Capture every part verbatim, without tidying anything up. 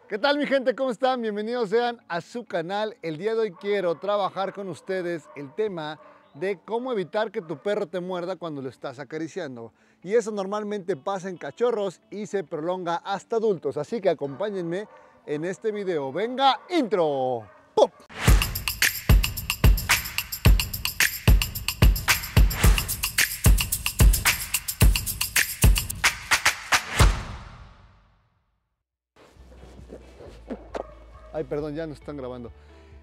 ¿Qué tal mi gente? ¿Cómo están? Bienvenidos sean a su canal. El día de hoy quiero trabajar con ustedes el tema de cómo evitar que tu perro te muerda cuando lo estás acariciando. Y eso normalmente pasa en cachorros y se prolonga hasta adultos. Así que acompáñenme en este video. ¡Venga, intro! ¡Pum! Ay, perdón, ya nos están grabando.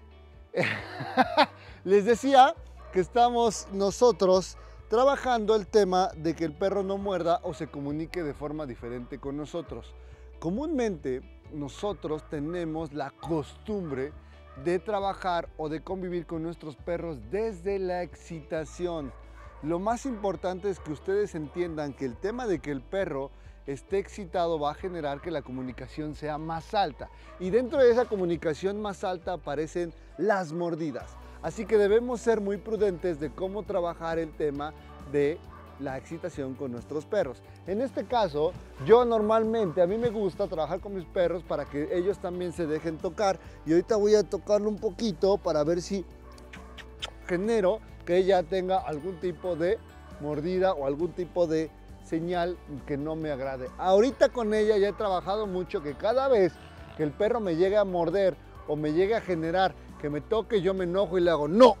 Les decía que estamos nosotros trabajando el tema de que el perro no muerda o se comunique de forma diferente con nosotros. Comúnmente nosotros tenemos la costumbre de trabajar o de convivir con nuestros perros desde la excitación. Lo más importante es que ustedes entiendan que el tema de que el perro esté excitado va a generar que la comunicación sea más alta. Y dentro de esa comunicación más alta aparecen las mordidas. Así que debemos ser muy prudentes de cómo trabajar el tema de la excitación con nuestros perros. En este caso, yo normalmente, a mí me gusta trabajar con mis perros para que ellos también se dejen tocar. Y ahorita voy a tocarlo un poquito para ver si genero que ella tenga algún tipo de mordida o algún tipo de señal que no me agrade. Ahorita con ella ya he trabajado mucho que cada vez que el perro me llegue a morder o me llegue a generar que me toque, yo me enojo y le hago no.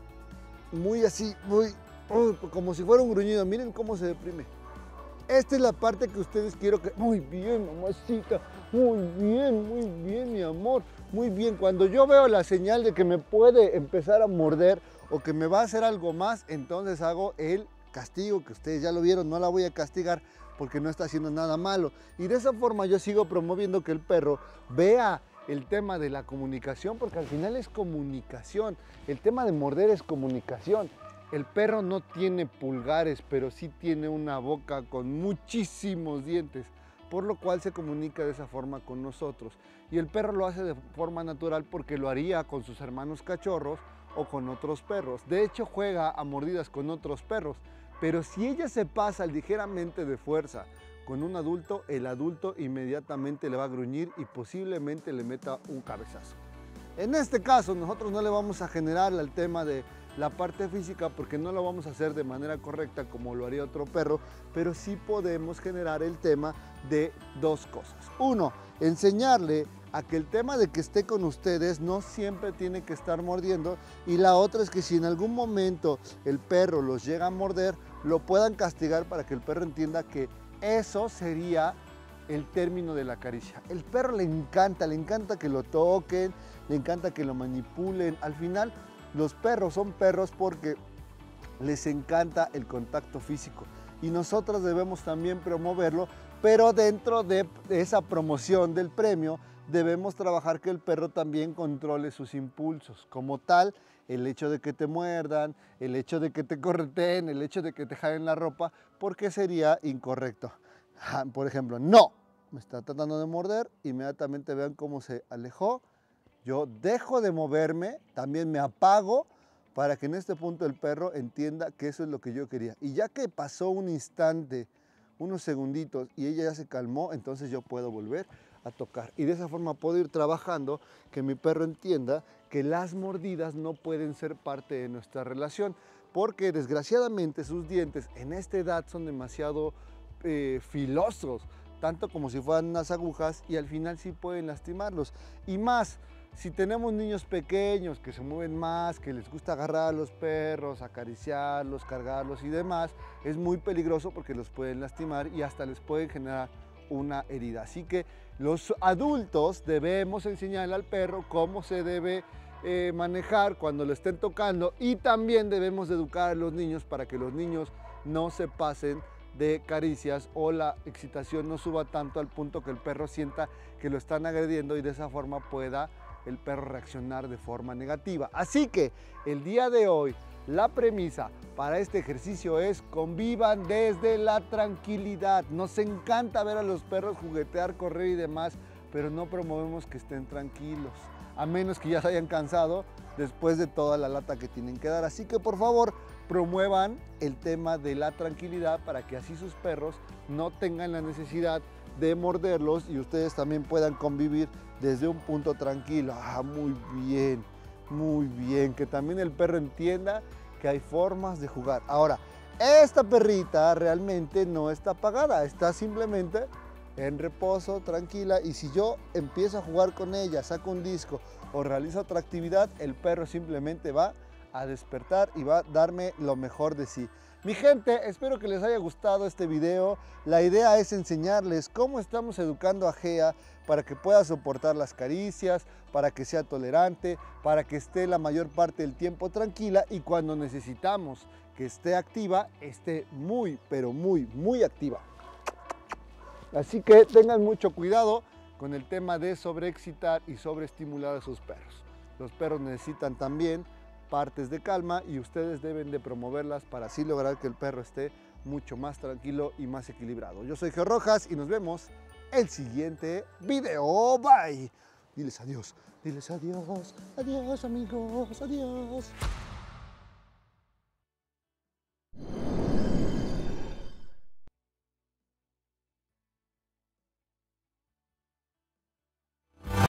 Muy así, muy, uy, como si fuera un gruñido. Miren cómo se deprime. Esta es la parte que ustedes quiero que... Muy bien, mamacita. Muy bien, muy bien, mi amor. Muy bien. Cuando yo veo la señal de que me puede empezar a morder o que me va a hacer algo más, entonces hago el castigo, que ustedes ya lo vieron. No la voy a castigar porque no está haciendo nada malo. Y de esa forma yo sigo promoviendo que el perro vea el tema de la comunicación, porque al final es comunicación. El tema de morder es comunicación. El perro no tiene pulgares, pero sí tiene una boca con muchísimos dientes, por lo cual se comunica de esa forma con nosotros. Y el perro lo hace de forma natural porque lo haría con sus hermanos cachorros o con otros perros. De hecho, juega a mordidas con otros perros. Pero si ella se pasa ligeramente de fuerza con un adulto, el adulto inmediatamente le va a gruñir y posiblemente le meta un cabezazo. En este caso, nosotros no le vamos a generar el tema de la parte física porque no lo vamos a hacer de manera correcta como lo haría otro perro, pero sí podemos generar el tema de dos cosas. Uno, enseñarle a que el tema de que esté con ustedes no siempre tiene que estar mordiendo, y la otra es que si en algún momento el perro los llega a morder, lo puedan castigar para que el perro entienda que eso sería el término de la caricia. El perro le encanta, le encanta que lo toquen, le encanta que lo manipulen. Al final, los perros son perros porque les encanta el contacto físico y nosotros debemos también promoverlo, pero dentro de esa promoción del premio debemos trabajar que el perro también controle sus impulsos. Como tal, el hecho de que te muerdan, el hecho de que te correteen, el hecho de que te jalen la ropa, porque sería incorrecto. Por ejemplo, no, me está tratando de morder, inmediatamente vean cómo se alejó. Yo dejo de moverme, también me apago para que en este punto el perro entienda que eso es lo que yo quería. Y ya que pasó un instante, unos segunditos y ella ya se calmó, entonces yo puedo volver a tocar. Y de esa forma puedo ir trabajando que mi perro entienda que las mordidas no pueden ser parte de nuestra relación, porque desgraciadamente sus dientes en esta edad son demasiado eh, filosos, tanto como si fueran unas agujas, y al final sí pueden lastimarlos. Y más, si tenemos niños pequeños que se mueven más, que les gusta agarrar a los perros, acariciarlos, cargarlos y demás, es muy peligroso porque los pueden lastimar y hasta les pueden generar una herida. Así que los adultos debemos enseñarle al perro cómo se debe eh, manejar cuando lo estén tocando, y también debemos educar a los niños para que los niños no se pasen de caricias o la excitación no suba tanto al punto que el perro sienta que lo están agrediendo y de esa forma pueda el perro reaccionar de forma negativa. Así que el día de hoy la premisa para este ejercicio es: convivan desde la tranquilidad. Nos encanta ver a los perros juguetear, correr y demás, pero no promovemos que estén tranquilos, a menos que ya se hayan cansado después de toda la lata que tienen que dar. Así que por favor, promuevan el tema de la tranquilidad para que así sus perros no tengan la necesidad de morderlos y ustedes también puedan convivir desde un punto tranquilo. Ah, muy bien, muy bien. Que también el perro entienda que hay formas de jugar. Ahora, esta perrita realmente no está apagada, está simplemente en reposo, tranquila, y si yo empiezo a jugar con ella, saco un disco o realizo otra actividad, el perro simplemente va a despertar y va a darme lo mejor de sí. Mi gente, espero que les haya gustado este video. La idea es enseñarles cómo estamos educando a Gea para que pueda soportar las caricias, para que sea tolerante, para que esté la mayor parte del tiempo tranquila y cuando necesitamos que esté activa, esté muy, pero muy, muy activa. Así que tengan mucho cuidado con el tema de sobreexcitar y sobreestimular a sus perros. Los perros necesitan también partes de calma y ustedes deben de promoverlas para así lograr que el perro esté mucho más tranquilo y más equilibrado. Yo soy Geo Rojas y nos vemos el siguiente video. Bye. Diles adiós, diles adiós, adiós amigos, adiós.